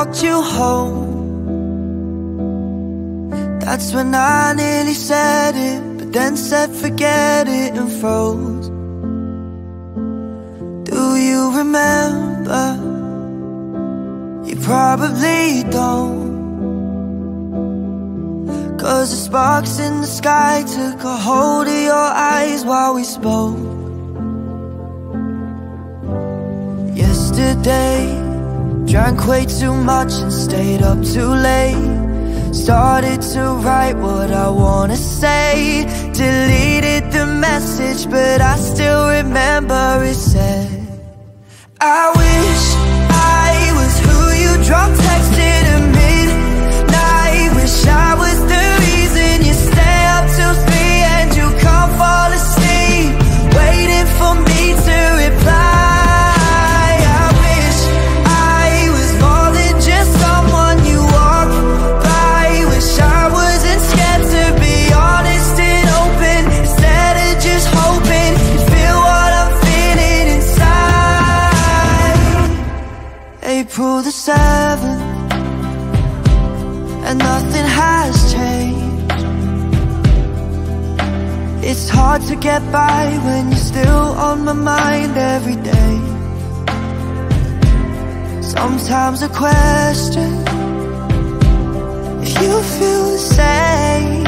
walked you home. That's when I nearly said it, but then said forget it and froze. Do you remember? You probably don't, 'cause the sparks in the sky took a hold of your eyes while we spoke. Yesterday, drank way too much and stayed up too late. Started to write what I wanna say, deleted the message, but I still remember it said, I wish I was who you drunk texted at midnight. Wish I was the reason you stay up till 3 and you can't fall asleep, waiting for me to reply. I wish I was more than just someone you walk by. Wish I wasn't scared to be honest and open, instead of just hoping you feel what I'm feeling inside. April the 7th, and nothing has changed. It's hard to get by when you're still on my mind every day. Sometimes I question if you feel the same.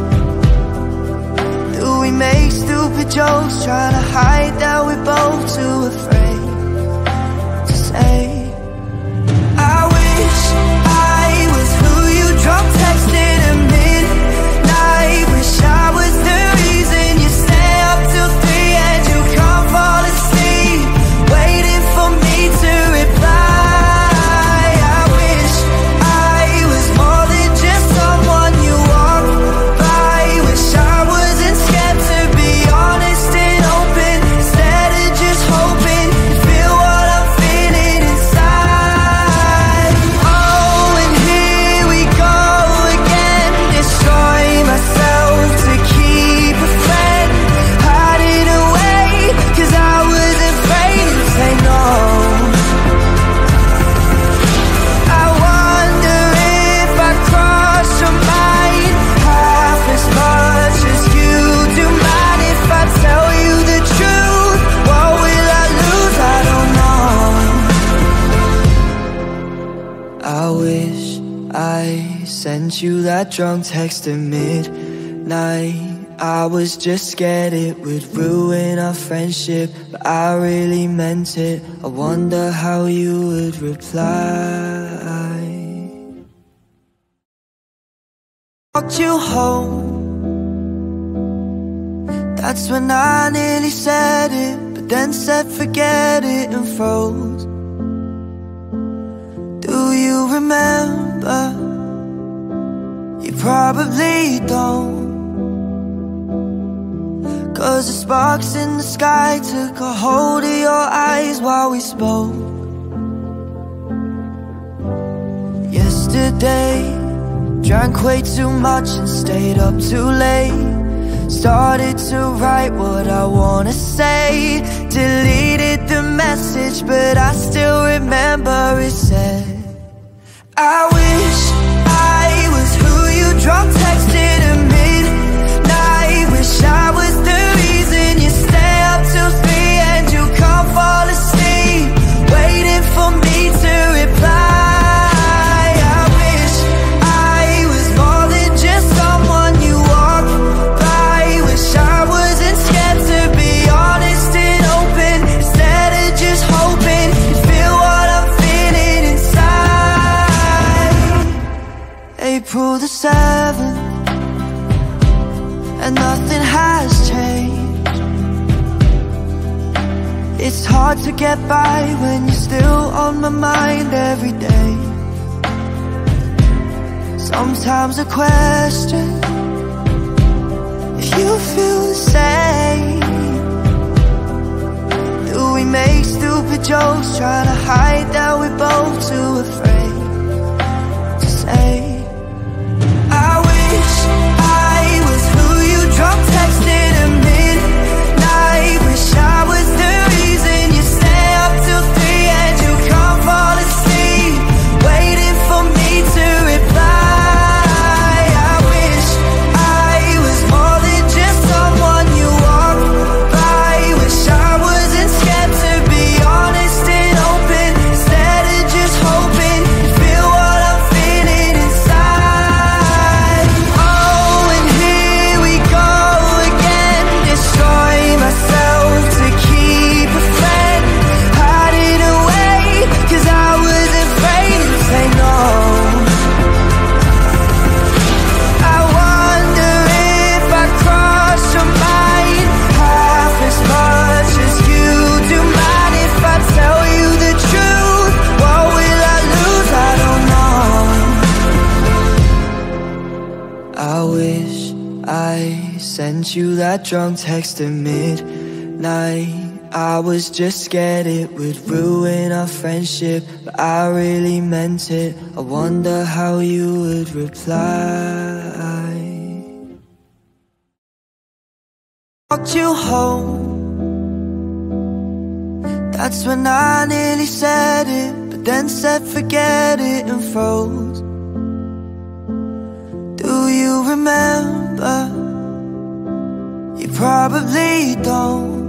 Do we make stupid jokes trying to hide that we're both too afraid to say, I wish I was who you drunk texted at midnight. Wish I was the reason you stay up till 3 and you can't fall asleep, waiting for me to reply. I wish I was more than just someone you walk by. Wish I wasn't scared to be honest and open, instead of just hoping you feel what I'm feeling inside. Oh, and here we go again, destroy myself to keep a friend, hide it away, 'cause I was afraid to say no. I wonder if I cross your mind half as much as you do mine. If I tell you the truth, what will I lose? I don't know. I wish I sent you that drunk text at midnight. I was just scared it would ruin our friendship, but I really meant it. I wonder how you would reply. Walked you home. That's when I nearly said it, but then said forget it and froze. Do you remember? You probably don't, 'cause the sparks in the sky took a hold of your eyes while we spoke. Yesterday, drank way too much and stayed up too late. Started to write what I wanna say, deleted the message, but I still remember it said, I wish I was who you drunk texted at midnight. Wish I was the reason you stay up till 3 and you can't fall asleep, waiting for me to reply. I wish I was more than just someone you walk by. Wish I wasn't scared to be honest and open, instead of just hoping you feel what I'm feeling inside. April the 7th, and nothing has changed. It's hard to get by when you're still on my mind every day. Sometimes I question if you feel the same. Do we make stupid jokes trying to hide that we're both too afraid to say, I wish I was who you drunk texted at midnight. Wish I was the reason you stay up till 3 and you can't fall asleep, waiting sent you that drunk text at midnight. I was just scared it would ruin our friendship, but I really meant it. I wonder how you would reply. Walked you home, that's when I nearly said it, but then said forget it and froze. Do you remember? You probably don't,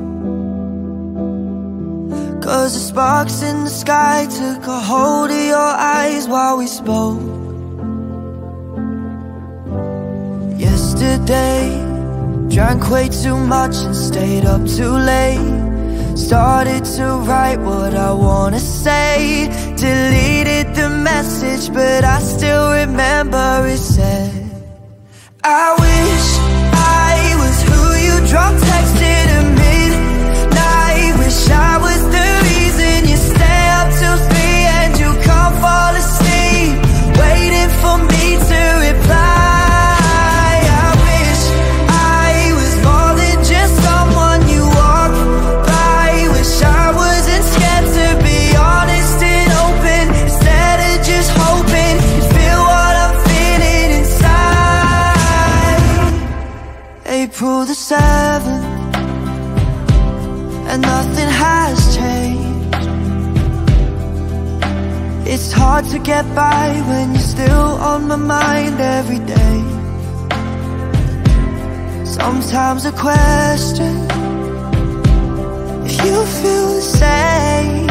'cause the sparks in the sky took a hold of your eyes while we spoke. Yesterday, drank way too much and stayed up too late. Started to write what I wanna say, deleted the message, but I still remember it said, I wish I was who you drunk texted at midnight. Wish I was the reason you stay up till 3 and you can't fall asleep, waiting for me to reply. I wish I was more than just someone you walk by. Wish I wasn't scared to be honest and open, instead of just hoping you feel what I'm feeling inside. April the 7th, and nothing has changed. It's hard to get by when you're still on my mind every day. Sometimes I question if you feel the same.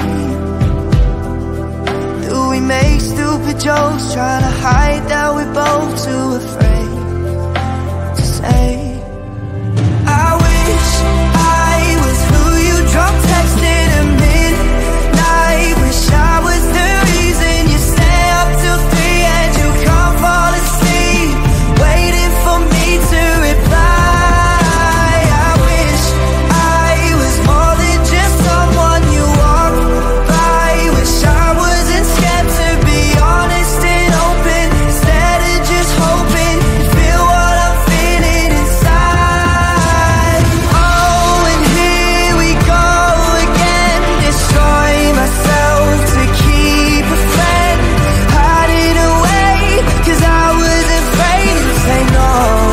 Do we make stupid jokes trying to hide that we're both too afraid to say, I wish I was who you drunk texted at midnight. Wish I was the reason you stay up till 3 and you can't fall asleep, waiting for me to reply. I wish I was more than just someone you walk by. Wish I wasn't scared to be honest and open, instead of just hoping you feel what I'm feeling inside. Oh, and here we go again, destroy myself to keep a friend, hide it away, 'cause I was afraid to say no.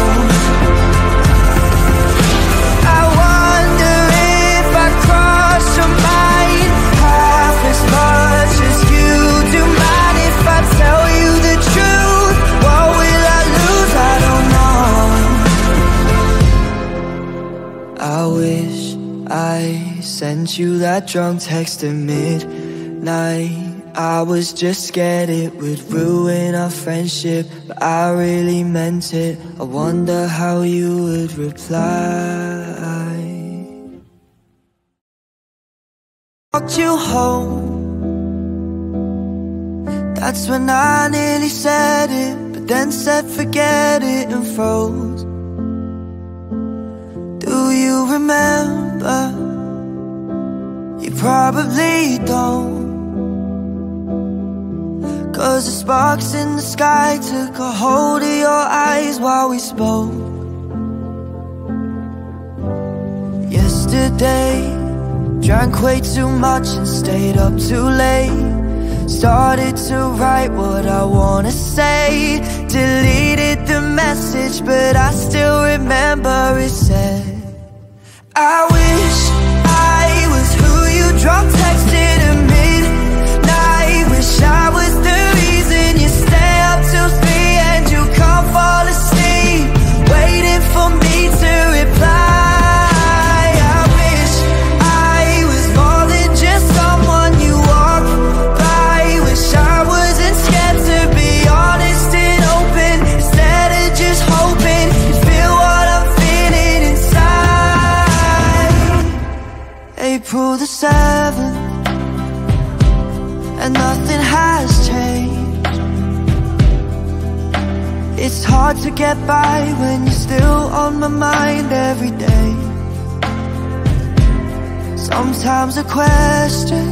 I wonder if I cross your mind half as much as you do mine. If I tell you the truth, what will I lose? I don't know. I wish I sent you that drunk text at midnight. I was just scared it would ruin our friendship, but I really meant it. I wonder how you would reply. Walked you home, that's when I nearly said it, but then said forget it and froze. Do you remember? You probably don't, 'cause the sparks in the sky took a hold of your eyes while we spoke. Yesterday, drank way too much and stayed up too late. Started to write what I wanna say, deleted the message, but I still remember it said, I wish I was who you drunk texted at midnight. Wish I was the reason you stay up till 3 and you can't fall asleep, waiting for me to reply. I wish I was more than just someone you walk by. Wish I wasn't scared to be honest and open, instead of just hoping you feel what I'm feeling inside. April the 7th, and nothing has changed. It's hard to get by when you're still on my mind every day. Sometimes I question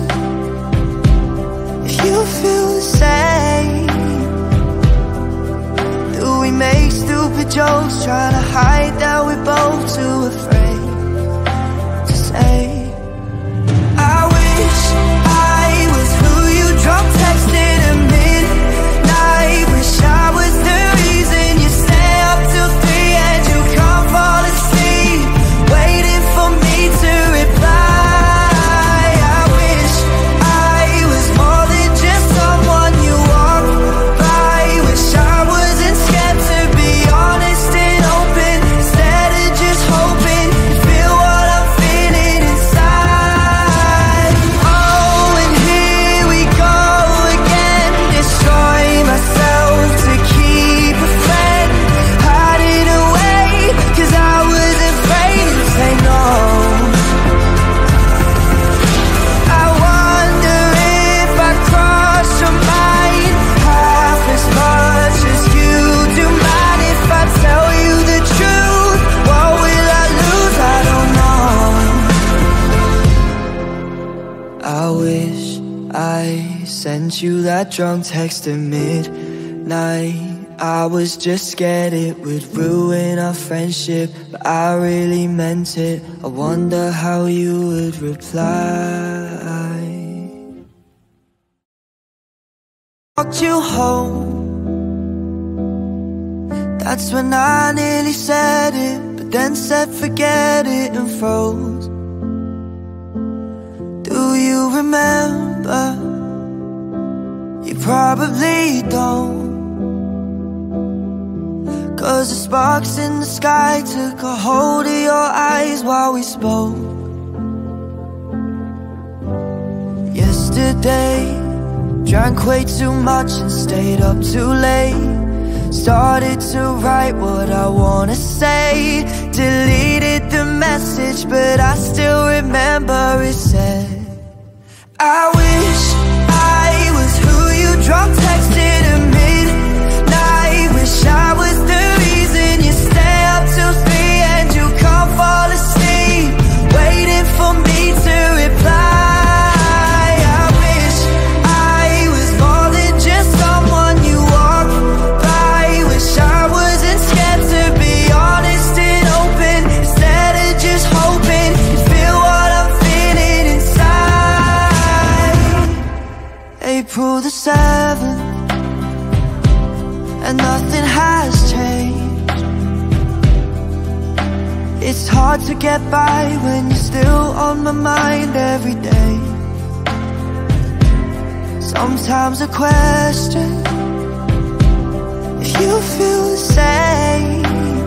if you feel the same. Do we make stupid jokes trying to hide that we're both both too afraid to say. I wish I was who you drunk texting at midnight. Wish I was the reason you stay up till 3 and you can't fall asleep, waiting for me to reply. I wish I was more than just someone you walk by. Wish I wasn't scared to be honest and open, instead of just hoping you feel what I'm feeling inside. Oh, and here we go again, destroy myself to keep a friend, hiding away cause I was afraid to say no. I wonder if I cross your mind half as much as you do mine. If I tell you the truth, what will I lose? I don't know. I wish I sent you that drunk text at midnight. I was just scared it would ruin our friendship, but I really meant it. I wonder how you would reply. Walked you home, that's when I nearly said it, but then said forget it and froze. Do you remember? You probably don't, cause the sparks in the sky took a hold of your eyes while we spoke. Yesterday, drank way too much and stayed up too late. Started to write what I wanna say, deleted the message, but I still remember it said, I wish I was who you drunk texted at midnight. Wish I was the reason you stay up till 3 and you can't fall asleep, waiting for me to reply. I wish I was more than just someone you walk by. Wish I wasn't scared to be honest and open, instead of just hoping you feel what I'm feeling inside. April the 7th, and nothing has changed. It's hard to get by when you're still on my mind every day. Sometimes I question if you feel the same.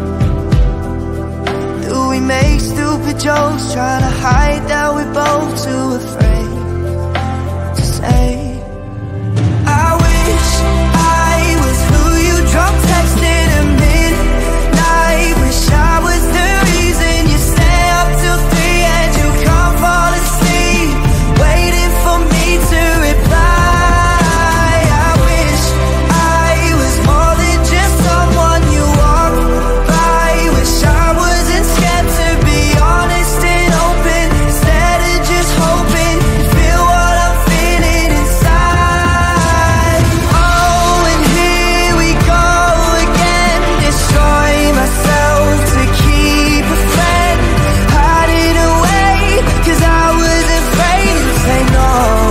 Do we make stupid jokes trying to hide that we're both too afraid to say? I wish I was who you drunk texted at midnight. Wish I was the reason you stay up till 3 and you can't fall asleep, waiting for me to reply. I wish I was more than just someone you walk by. Wish I wasn't scared to be honest and open, instead of just hoping you feel what I'm feeling inside. Oh, and here we go again, destroy myself to keep a friend, hiding away cause I was afraid to say no.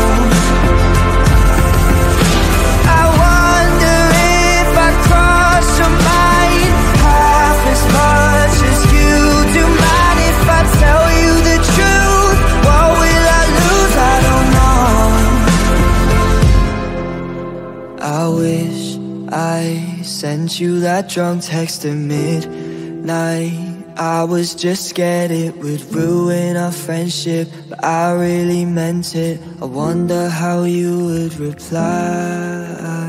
I wonder if I cross your mind half as much as you do mine. If I tell you the truth, what will I lose? I don't know. I wish I sent you that drunk text at midnight. I was just scared it would ruin our friendship, but I really meant it. I wonder how you would reply.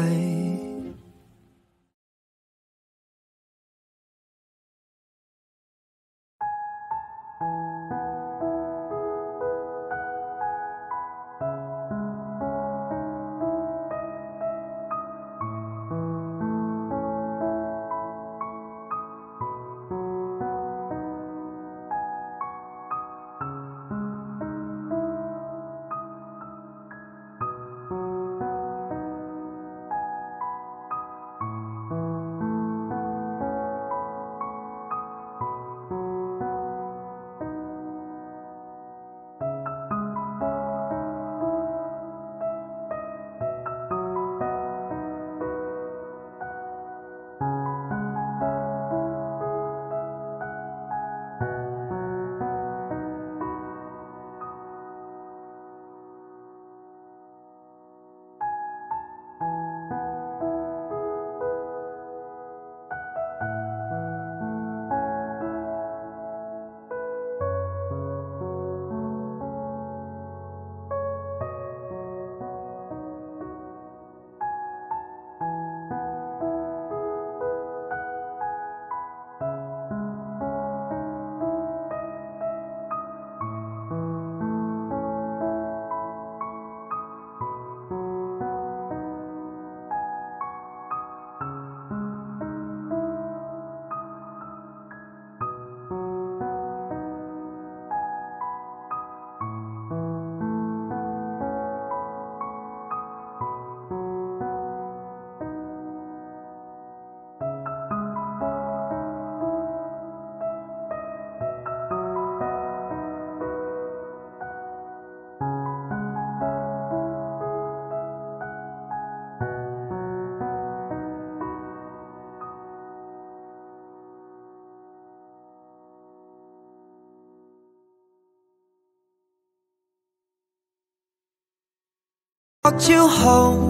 walked you home.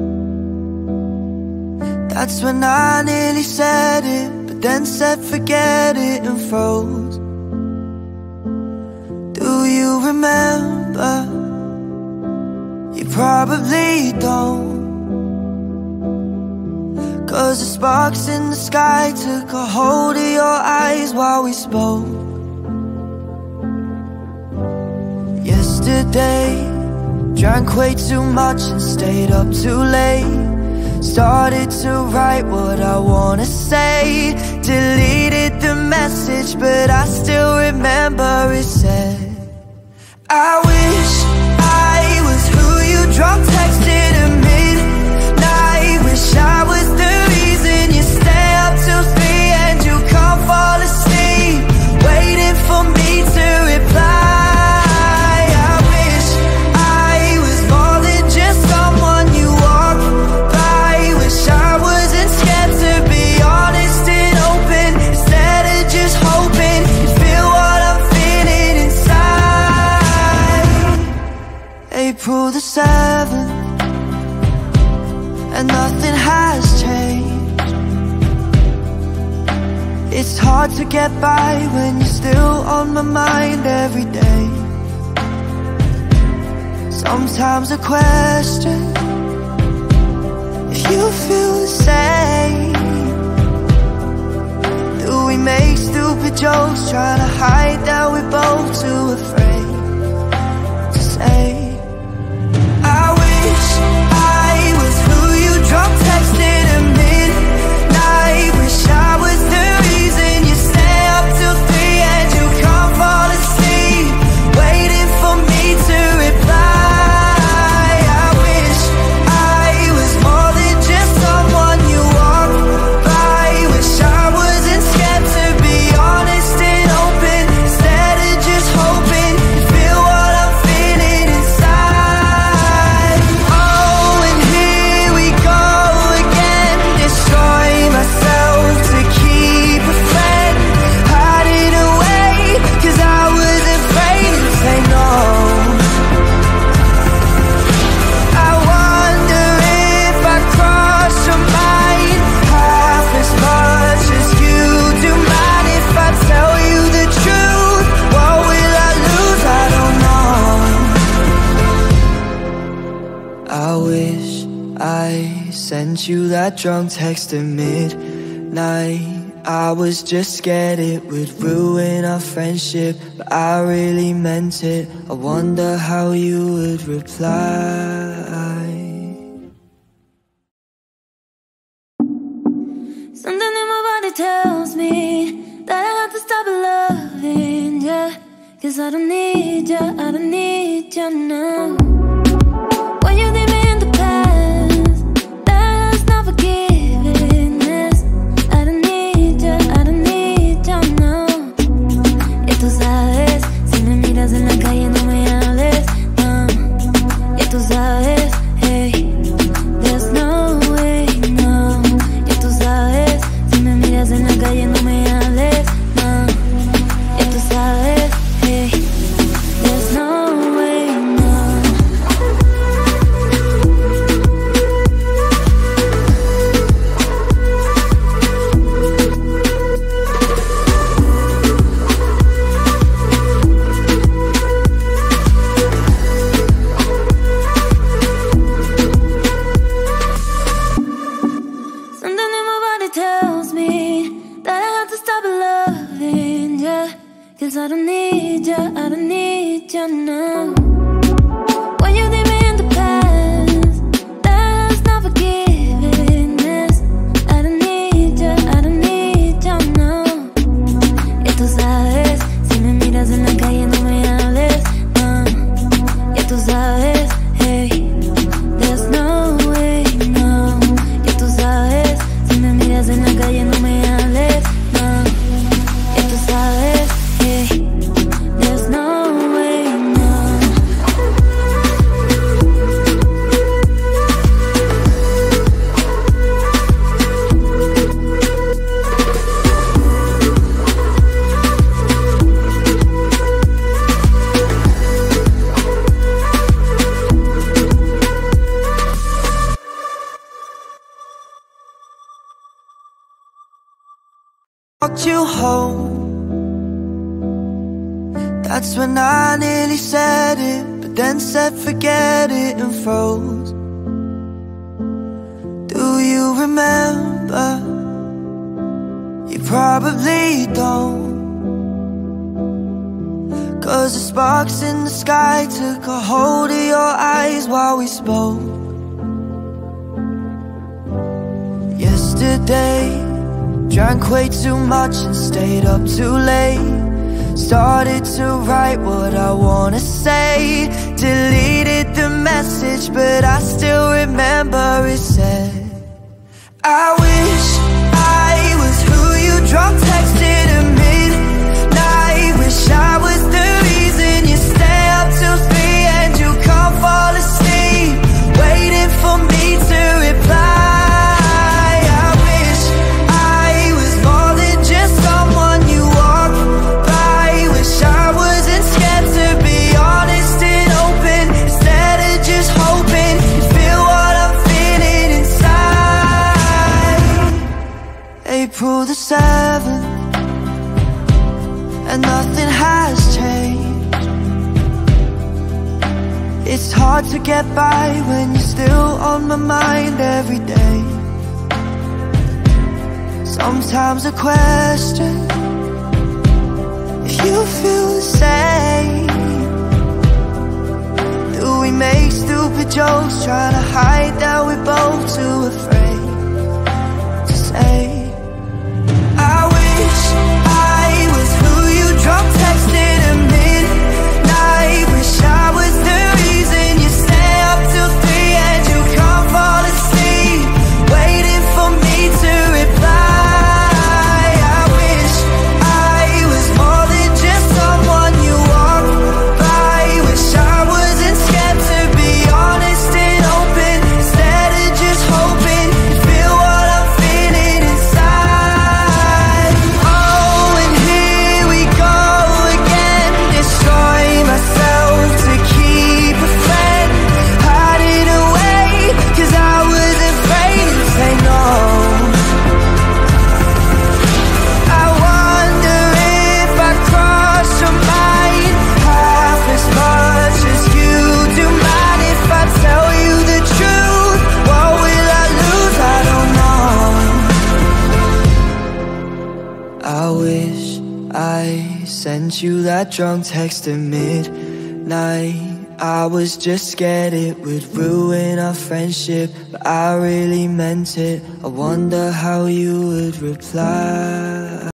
That's when I nearly said it, but then said forget it and froze. Do you remember? You probably don't, 'cause the sparks in the sky took a hold of your eyes while we spoke. Yesterday, drank way too much and stayed up too late. Started to write what I wanna say. Deleted the message, but I still remember it said, I wish I was who you drunk texted at midnight. Wish I was the reason you stay up till 3 and you can't fall asleep, waiting for me to reply. I wish I was more than just someone you walk by. Wish I wasn't scared to be honest and open, instead of just hoping you feel what I'm feeling inside. April the 7th, and nothing has changed. It's hard to get by when you're still on my mind every day. Sometimes I question if you feel the same. Do we make stupid jokes trying to hide that we're both too afraid to say, I wish I was who you drunk texted at midnight. Wish I was the reason you stay up till 3 and you can't fall asleep, waiting for me to reply. I wish I was more than just someone you walk by. Wish I wasn't scared to be honest and open, instead of just hoping you feel what I'm feeling inside. Oh, and here we go again, destroy myself to keep a friend. Hide it away, 'cause I was afraid to say no. I wonder if I cross your mind half as much as you do mine. If I tell you the truth, what will I lose? I don't know. I wish I sent you that drunk text at midnight. I was just scared it would ruin our friendship, but I really meant it. I wonder how you would reply. Something in my body tells me that I have to stop loving ya, 'cause I don't need ya, I don't need ya now. When you leave me in the past, that's not forgiveness. I don't need ya, I don't need ya now. Ya tú sabes, si me miras en la calle no me hables, no. Ya tú sabes, hey, there's no way, no. Ya tú sabes, si me miras en la calle no me hables, no. Ya tú sabes, hey, there's no way, no. Something in my body tells me that I have to stop loving ya, 'cause I don't need ya, I don't need ya now. When you leave me in the past, that's not forgiveness. I don't need ya, I don't need ya now. Ya tú sabes, si me miras en la calle no me hables, no. Ya tú sabes, hey, there's no way, no. Ya tú sabes, si me miras en la calle no me hables, no. Ya tú sabes, hey, there's no way, no. walked you home. That's when I nearly said it, but then said forget it and froze. Do you remember? You probably don't, 'cause the sparks in the sky took a hold of your eyes while we spoke. Yesterday, drank way too much and stayed up too late. Started to write what I wanna say. Deleted the message, but I still remember it said, I wish I was who you drunk texted at midnight. Wish I was the reason you stay up till 3 and you can't fall asleep, waiting for me to reply. I wish I was more than just someone you walk by. Wish I wasn't scared to be honest and open, instead of just hoping you feel what I'm feeling inside. April the 7th, and nothing has changed. It's hard to get by when you're still on my mind every day. Sometimes I question if you feel the same. Do we make stupid jokes trying to hide that we're both too afraid to say, I wish I was who you drunk texted at midnight. Wish I was the reason you stay up till 3 and you can't fall asleep, waiting for me to reply. I wish I was more than just someone you walk by. Wish I wasn't scared to be honest and open, instead of just hoping you feel what I'm feeling inside. Oh, and here we go again, destroy myself to keep a friend. Hide it away, 'cause I was afraid to say no. I wonder if I cross your mind half as much as you do mine. If I tell you the truth, what will I lose? I don't know. I wish I sent you that drunk text at midnight. I was just scared it would ruin our friendship, but I really meant it. I wonder how you would reply.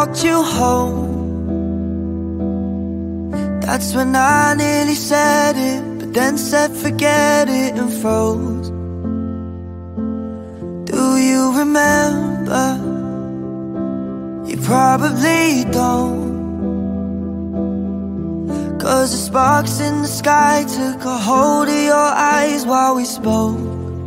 brought you home. That's when I nearly said it, but then said forget it and froze. Do you remember? You probably don't, 'cause the sparks in the sky took a hold of your eyes while we spoke.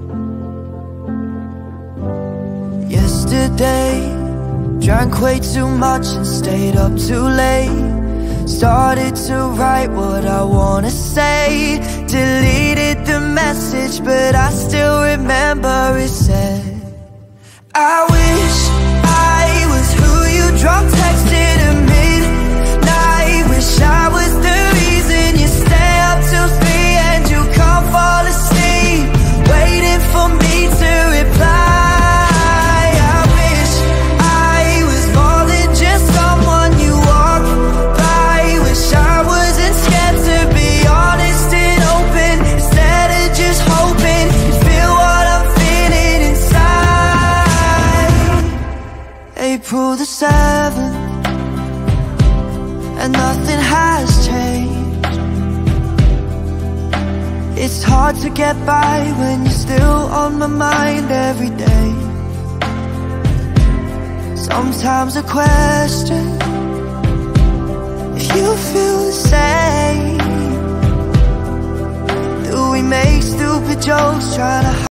Yesterday, drank way too much and stayed up too late. Started to write what I wanna say. Deleted the message, but I still remember it said, I wish I was who you drop texted at midnight. Wish I was the reason you stay up till 3 and you can't fall asleep, waiting for me to reply. I wish I was more than just someone you walk by. Wish I wasn't scared to be honest and open, instead of just hoping you feel what I'm feeling inside. April the 7th, and nothing has changed. It's hard to get by when you're still on my mind every day. Sometimes I question if you feel the same. Do we make stupid jokes trying to